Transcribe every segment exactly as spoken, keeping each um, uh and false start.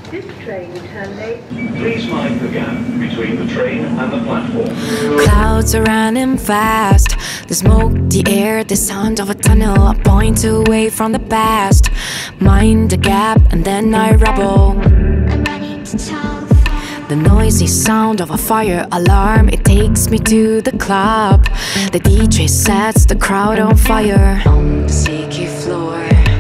This train will turn late. Please mind the gap between the train and the platform. Clouds are running fast. The smoke, the air, the sound of a tunnel. A point away from the past. Mind the gap and then I rubble. I'm ready to tell the fire. The noisy sound of a fire alarm. It takes me to the club. The D J sets the crowd on fire. On the sticky floor.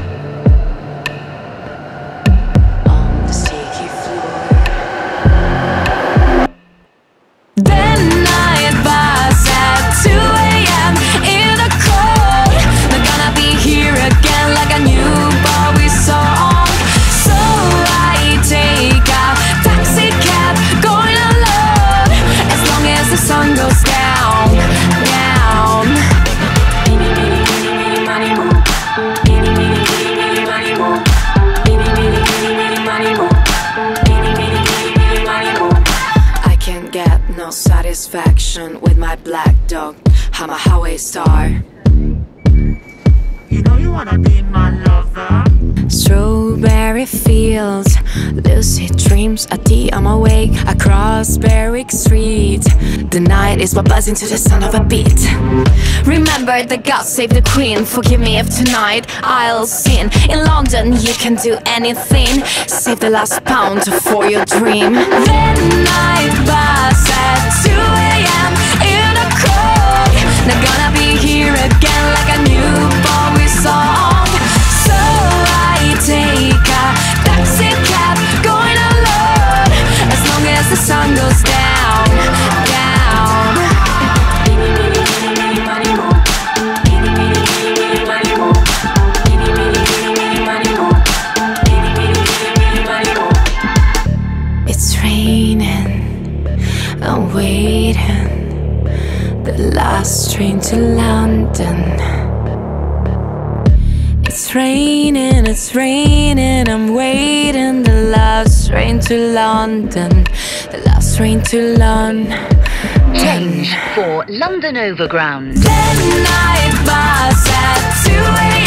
Satisfaction with my black dog. I'm a highway star. You know you wanna be my lover. Strawberry fields, lucid dreams. At the I'm awake across Berwick Street. The night is but buzzing to the sound of a beat. Remember that God save the Queen. Forgive me if tonight I'll sin. In London you can do anything. Save the last pound for your dream. Then night bus at two A M in a crowd. Not gonna be here again like a new Bowie song. So I take a taxi cab going alone. As long as the sun goes down, down. It's raining, I'm waiting. The last train to London. It's raining, it's raining, I'm waiting. The last train to London. The last train to London. Change for London Overground. Then night bus at two A